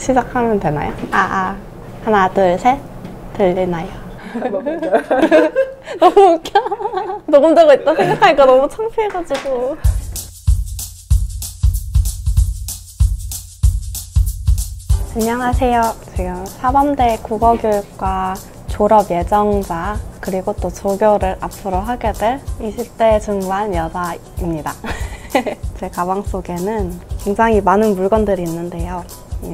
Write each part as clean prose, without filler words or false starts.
시작하면 되나요? 하나, 둘, 셋. 들리나요? 너무 웃겨. 녹음되고 있다 생각하니까 너무 창피해가지고. 안녕하세요. 지금 사범대 국어교육과 졸업 예정자 그리고 또 조교를 앞으로 하게 될 20대 중반 여자입니다. 제 가방 속에는 굉장히 많은 물건들이 있는데요.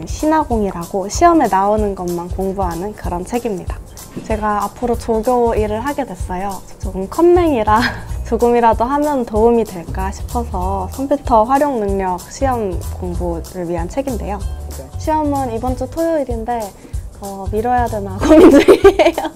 신화공이라고 시험에 나오는 것만 공부하는 그런 책입니다. 제가 앞으로 조교 일을 하게 됐어요. 조금 컴맹이라 조금이라도 하면 도움이 될까 싶어서 컴퓨터 활용 능력 시험 공부를 위한 책인데요. 시험은 이번 주 토요일인데 미뤄야 되나 고민 중이에요.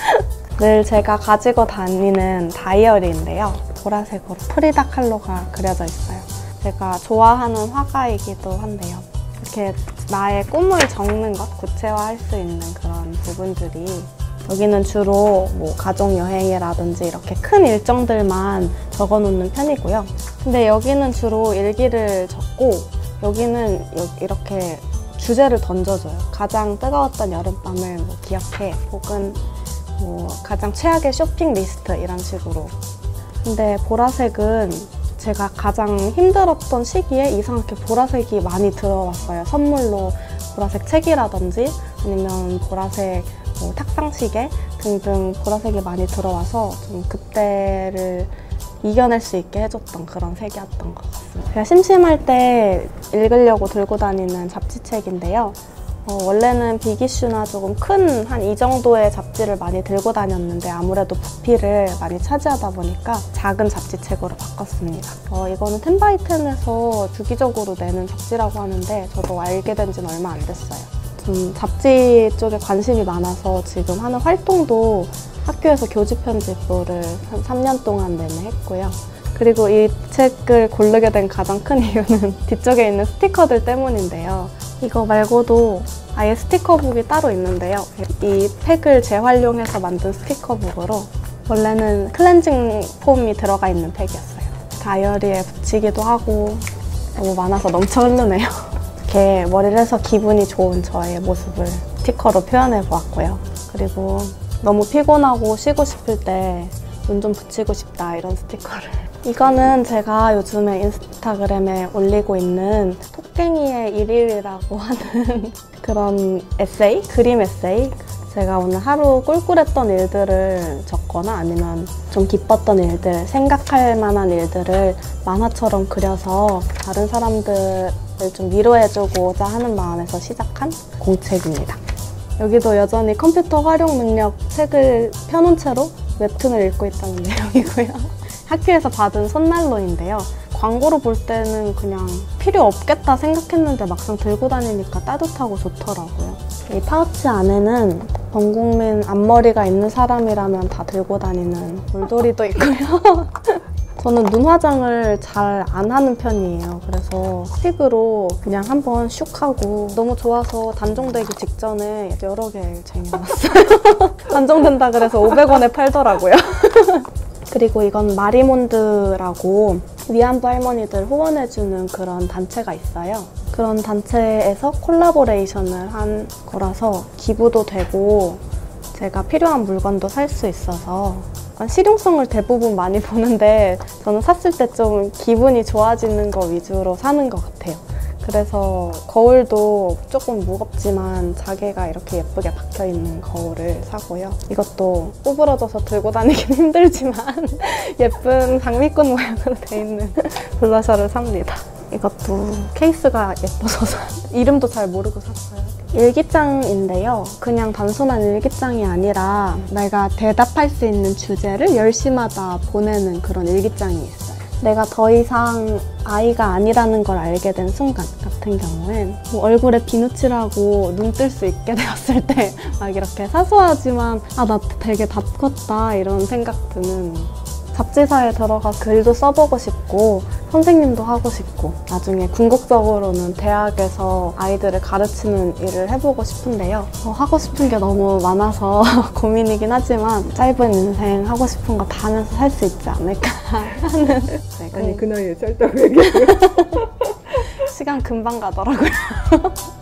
늘 제가 가지고 다니는 다이어리인데요. 보라색으로 프리다 칼로가 그려져 있어요. 제가 좋아하는 화가이기도 한데요. 이렇게 나의 꿈을 적는 것, 구체화할 수 있는 그런 부분들이 여기는 주로 뭐 가족여행이라든지 이렇게 큰 일정들만 적어놓는 편이고요. 근데 여기는 주로 일기를 적고 여기는 이렇게 주제를 던져줘요. 가장 뜨거웠던 여름밤을 뭐 기억해 혹은 뭐 가장 최악의 쇼핑 리스트 이런 식으로. 근데 보라색은 제가 가장 힘들었던 시기에 이상하게 보라색이 많이 들어왔어요. 선물로 보라색 책이라든지 아니면 보라색 뭐 탁상시계 등등 보라색이 많이 들어와서 좀 그때를 이겨낼 수 있게 해줬던 그런 색이었던 것 같습니다. 제가 심심할 때 읽으려고 들고 다니는 잡지책인데요. 원래는 빅이슈나 조금 큰 한 이 정도의 잡지를 많이 들고 다녔는데 아무래도 부피를 많이 차지하다 보니까 작은 잡지책으로 바꿨습니다. 이거는 10x10에서 주기적으로 내는 잡지라고 하는데 저도 알게 된 지는 얼마 안 됐어요. 좀 잡지 쪽에 관심이 많아서 지금 하는 활동도 학교에서 교직 편집부를 한 3년 동안 내내 했고요. 그리고 이 책을 고르게 된 가장 큰 이유는 뒤쪽에 있는 스티커들 때문인데요. 이거 말고도 아예 스티커북이 따로 있는데요. 이 팩을 재활용해서 만든 스티커북으로 원래는 클렌징 폼이 들어가 있는 팩이었어요. 다이어리에 붙이기도 하고 너무 많아서 넘쳐 흐르네요. 이렇게 머리를 해서 기분이 좋은 저의 모습을 스티커로 표현해 보았고요. 그리고 너무 피곤하고 쉬고 싶을 때 눈 좀 붙이고 싶다 이런 스티커를. 이거는 제가 요즘에 인스타그램에 올리고 있는 토깽이의 일일이라고 하는 그런 에세이? 그림 에세이? 제가 오늘 하루 꿀꿀했던 일들을 적거나 아니면 좀 기뻤던 일들, 생각할 만한 일들을 만화처럼 그려서 다른 사람들을 좀 위로해주고자 하는 마음에서 시작한 공책입니다. 여기도 여전히 컴퓨터 활용 능력 책을 펴놓은 채로 웹툰을 읽고 있다는 내용이고요. 학교에서 받은 손난로인데요. 광고로 볼 때는 그냥 필요 없겠다 생각했는데 막상 들고 다니니까 따뜻하고 좋더라고요. 이 파우치 안에는 전 국민 앞머리가 있는 사람이라면 다 들고 다니는 물돌이도 있고요. 저는 눈 화장을 잘 안 하는 편이에요. 그래서 스틱으로 그냥 한번 슉 하고 너무 좋아서 단종되기 직전에 여러 개 쟁여놨어요. 단종된다 그래서 500원에 팔더라고요. 그리고 이건 마리몬드라고 위안부 할머니들 후원해주는 그런 단체가 있어요. 그런 단체에서 콜라보레이션을 한 거라서 기부도 되고 제가 필요한 물건도 살 수 있어서 실용성을 대부분 많이 보는데 저는 샀을 때 좀 기분이 좋아지는 거 위주로 사는 것 같아요. 그래서 거울도 조금 무겁지만 자개가 이렇게 예쁘게 박혀있는 거울을 사고요. 이것도 구부러져서 들고 다니긴 힘들지만 예쁜 장미꽃 모양으로 돼 있는 블러셔를 삽니다. 이것도 케이스가 예뻐서 이름도 잘 모르고 샀어요. 일기장인데요. 그냥 단순한 일기장이 아니라 내가 대답할 수 있는 주제를 10시마다 보내는 그런 일기장이 있어요. 내가 더 이상 아이가 아니라는 걸 알게 된 순간 같은 경우엔 뭐 얼굴에 비누칠하고 눈 뜰 수 있게 되었을 때 막 이렇게 사소하지만 나 되게 다 컸다 이런 생각 드는 잡지사에 들어가 글도 써보고 싶고 선생님도 하고 싶고 나중에 궁극적으로는 대학에서 아이들을 가르치는 일을 해보고 싶은데요. 하고 싶은 게 너무 많아서 고민이긴 하지만 짧은 인생 하고 싶은 거 다 하면서 살 수 있지 않을까 하는. 네, 아니 그 나이에 짧다고 얘기해요. 시간 금방 가더라고요.